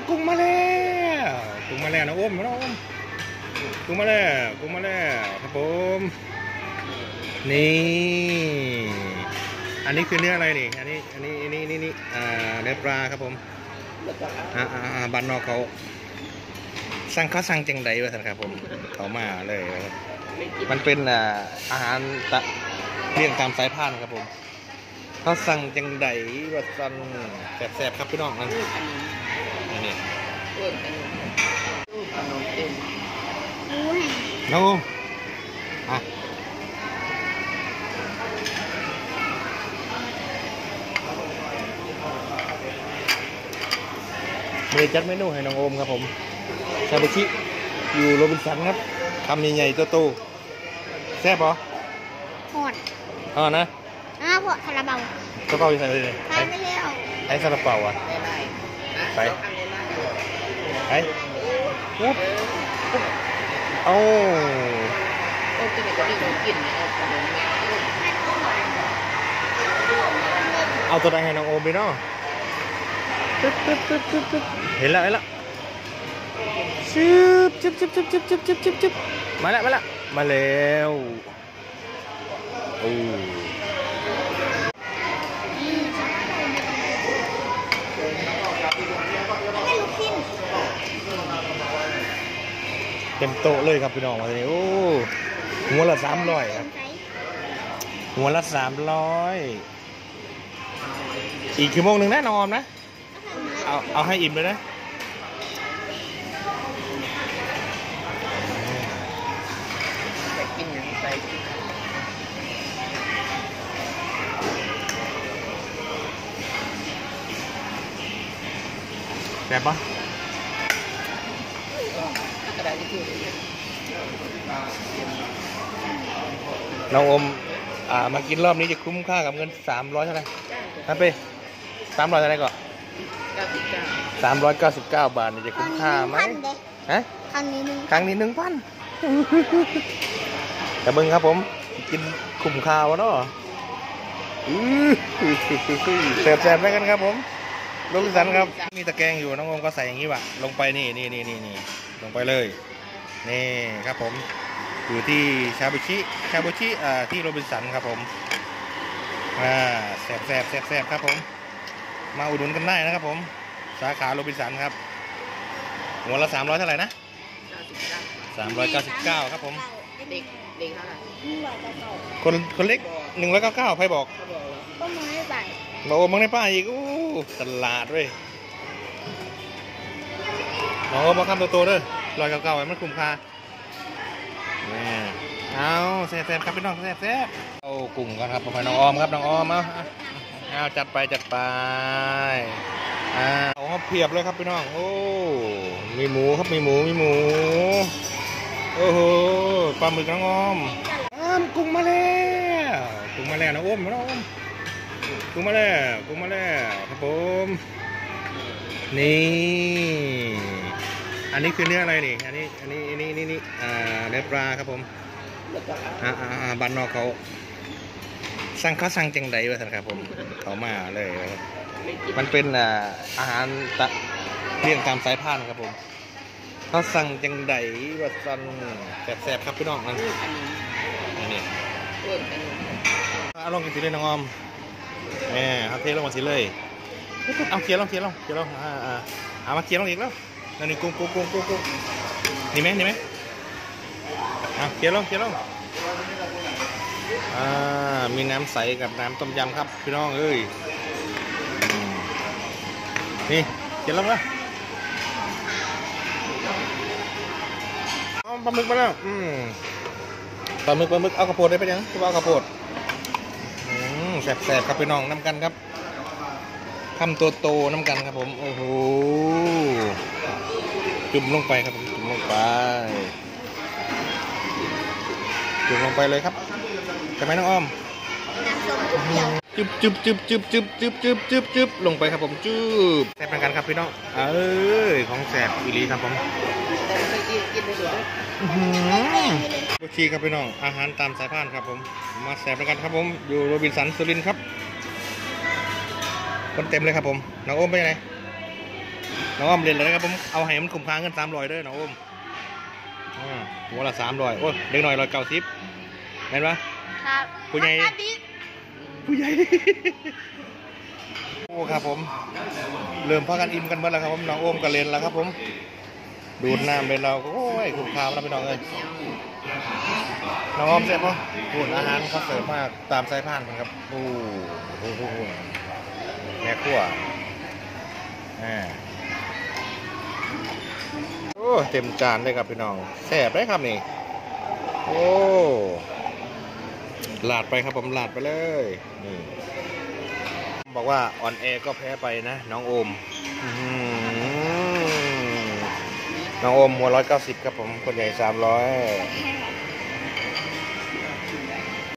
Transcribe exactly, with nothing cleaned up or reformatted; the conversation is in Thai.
กุ้งมาแล้วกุ้งมาแล้วนะโอมนะโอมกุ้งมาแล้วกุ้งมาแล้วครับผมนี่อันนี้คือเนื้ออะไรนี่อันนี้อันนี้อันนี้นี่นี่อ่าเนื้อปลาครับผมอ่าอ่าบ้านนอกเขาสั่งเขาสั่งจังใดวะท่านครับผมเขามาเลยนะครับมันเป็นอ่าอาหารตะเรียงตามสายพานครับผมเขาสั่งจังใดว่าสั่งแสบๆครับพี่น้องนั่นนี่น้องโอมอ่ะมีจัดเมนูให้น้องโอมครับผมชาบูชิอยู่โรบินสันครับทำใหญ่ๆโตๆแซ่บปะทอดอ๋อนะอ้าวพอซาลาเปาซาลาเปาอยู่ไหนเลยใช่ไม่เลี้ยวไอ้ซาลาเปาอ่ะไปไปปุ๊บเอาโอ้กินก็ดีของกินเอาตัวใดให้น้องโอมไปเนาะตึ๊บตึ๊บตึ๊บตึ๊บตึ๊บเห็นแล้วเห็นแล้วชิบชิบชิบชิบชิบชิบชิบชิบชิบมาแล้วมาแล้วมาแล้วโอ้เต็มโต๊ะเลยครับพี่น้องวันนี้โอ้หัวละสามร้อยครับหัวละสามร้อยอีกชั่วโมงหนึ่งแน่นอนนะเอาเอาให้อิ่มเลยนะไปกินอย่างไรแบบปะน้องอมอ่ามากินรอบนี้จะคุ้มค่ากับเงินสามร้อยเท่าไหร่นะเป้สามร้อยเท่าไหร่ก่อนสามร้อยเก้าสิบเก้าบาทนี่จะคุ้มค่าไหมฮะครั้งนี้หนึ่งครั้งนี้หนึ่งพันแต่มึงครับผมกินคุ้มค่าวะเนาะแสบๆไปกันครับผมลูกสันครับมีตะแกรงอยู่น้องอมก็ใส่อย่างนี้ว่ะลงไปนี่นี่นี่นี่นี่ลงไปเลยนี่ครับผมอยู่ที่ชาบูชิชาบูชิอ่าที่โรบินสันครับผมอ่าแสบแสบแสบแสบครับผมมาอุดหนุนกันได้นะครับผมสาขาโรบินสันครับหัวละสามร้อยเท่าไหร่นะสามร้อยเก้าสิบเก้าครับผมเด็กเด็กเท่าไหร่คนคนเล็กหนึ่งร้อยเก้าเก้าใครบอกก็มาให้ใส่มาโอมังในป้าอีกอู้ตลาดด้วยน้องมาคำโตๆด้วยร้อยเก้าเก้าไว้มันคุ้มค่านี่เอาแซ่บๆครับพี่น้องแซ่บๆเอากุ้งกันครับไปน้องออมครับน้องออมเอาเอาจัดไปจัดไปอ่าเอาเพียบเลยครับพี่น้องโอ้มีหมูครับมีหมูมีหมูโอ้โหปลาหมึกน้องออมอ้ามกุ้งมาแล้วกุ้งมาแล้วน้องอมน้องอมกุ้งมาแล้วกุ้งมาแล้วครับผมนี่อันนี้คือเนื้ออะไรนี่อันนี้อันนี้อันนี้นี่นี่อ่าเนื้อปลาครับผมอ่าอ่าบ้านนอกเขาสั่งเขาสั่งจังใดวะท่านครับผมเขามาเลยนะครับมันเป็นอ่าอาหารตะเรียงตามสายพานครับผมเขาสั่งจังใดว่าสั่งแสบๆครับพี่น้องนั่นนี่เอาลงกันทีเลยน้องออมเนี่ยเขาเทลงมาทีเลยเอาเคี่ยวลงเคี่ยวลงเคี่ยวลงอ่าอ่าเอามาเคี่ยวลงอีกแล้วนั่นนี่กุ้งกุ้งกุ้งกุ้งกุ้งนี่ไหมนี่ไหมอ่ะเคี่ยวลงเคี่ยวลงอ่ามีน้ำใสกับน้ำต้มยำครับพี่น้องเอ้ยนี่เคี่ยวลงแล้วเอาปลาหมึกมาแล้วอืมปลาหมึกปลาหมึกเอากระโปดได้ไปยังที่ว่าเอากระโปดอืมแสบๆครับพี่น้องน้ำกันครับทำตัวโตน้ำกันครับผมโอ้โหจุ่มลงไปครับผมจุ่มลงไปจุ่มลงไปเลยครับใช่ไหมน้องอ้อมจุ๊บจุ๊บจุ๊บจุ๊บจุ๊บจุ๊บจุ๊บจุ๊บจุ๊บลงไปครับผมจุ๊บแสบเหมือนกันครับพี่น้องเอ้ยของแสบอีหลีครับผมบูชีครับพี่น้องอาหารตามสายพานครับผมมาแสบเหมือนกันครับผมอยู่โรบินสันสุรินทร์ครับคนเต็มเลยครับผมน้องโอมไปไหนน้องอ้อมเรียนเลยนะครับผมเอาให้มันคุ้มค่าเงินสามร้อยเด้อน้องอ้อมอ่าหัวละสามร้อยโอ้ยเด็กหน่อยร้อยเก้าสิบเห็นปะครับผู้ใหญ่อันนี้ผู้ใหญ่ โอ้ครับผมเริ่มพากันอิ่มกันเมื่อแล้วครับผมน้องโอมก็เล่นแล้วครับผมดูดน้ำเป็นเราก็โอ้ยคุ้มค่าแล้วพี่น้องเอ้ยน้องโอมเสร็จปะพูดอาหารเขาเสิร์ฟมากตามสายพานครับโอ้โหแม่ขั้วอ่าโอ้เต็มจานเลยครับพี่น้องแซ่บเลยครับนี่โอ้ลาดไปครับผมลาดไปเลยนี่บอกว่าออนแอร์ก็แพ้ไปนะน้องโอมอื้อหือน้องโอมหัวร้อยเก้าสิบครับผมคนใหญ่สามร้อย